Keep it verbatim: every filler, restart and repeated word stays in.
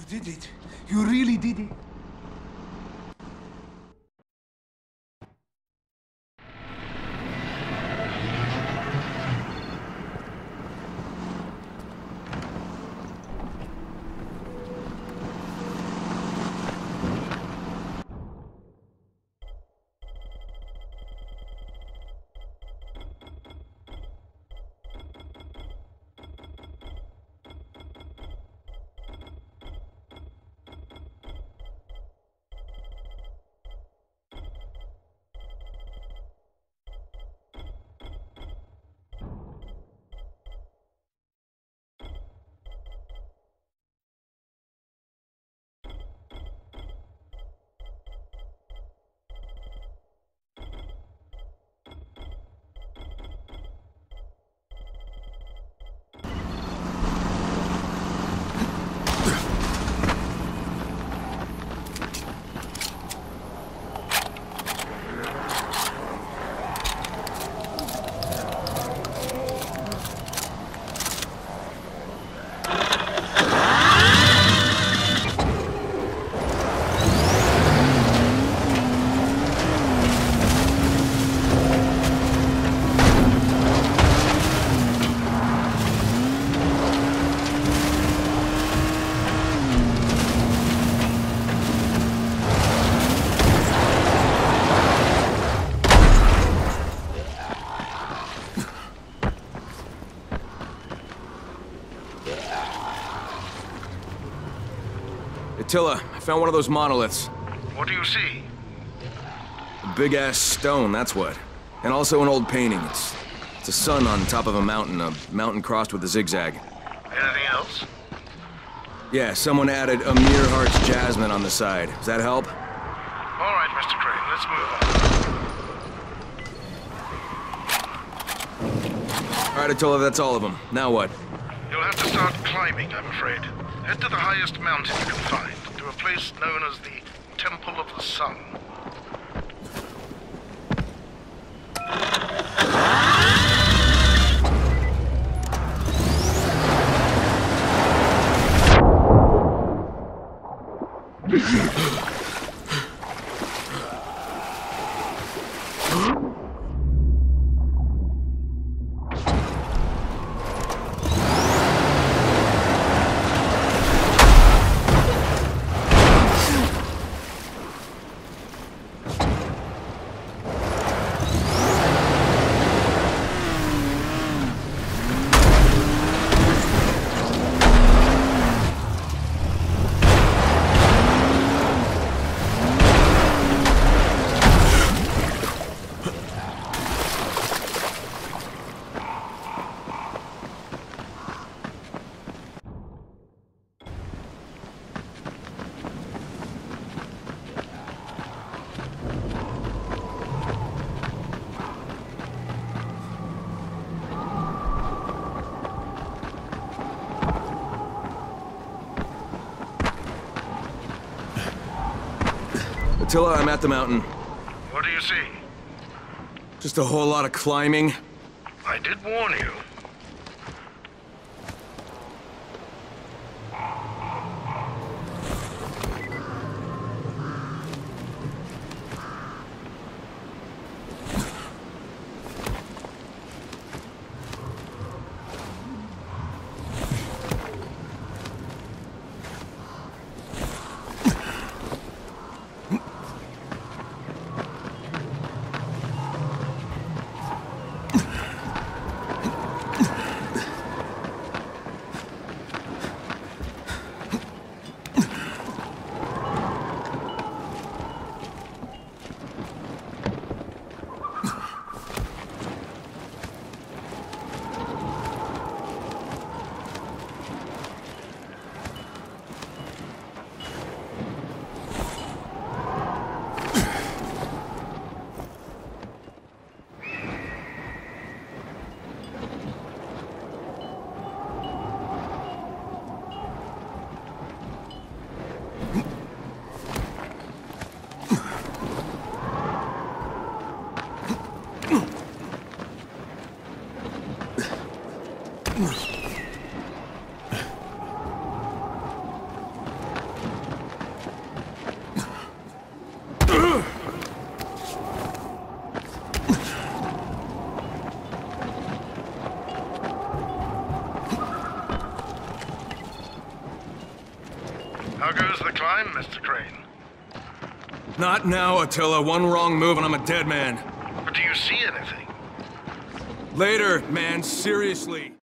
did it. You really did it. Attila, I found one of those monoliths. What do you see? A big-ass stone, that's what. And also an old painting. It's, it's a sun on top of a mountain, a mountain crossed with a zigzag. Anything else? Yeah, someone added a Amir Heart's Jasmine on the side. Does that help? All right, Mister Crane, let's move on. All right, Attila, that's all of them. Now what? You'll have to start climbing, I'm afraid. Head to the highest mountain you can find, to a place known as the Temple of the Sun. Attila, I'm at the mountain. What do you see? Just a whole lot of climbing. I did warn you. How goes the climb, Mister Crane? Not now, Attila. One wrong move and I'm a dead man. But do you see anything? Later, man. Seriously.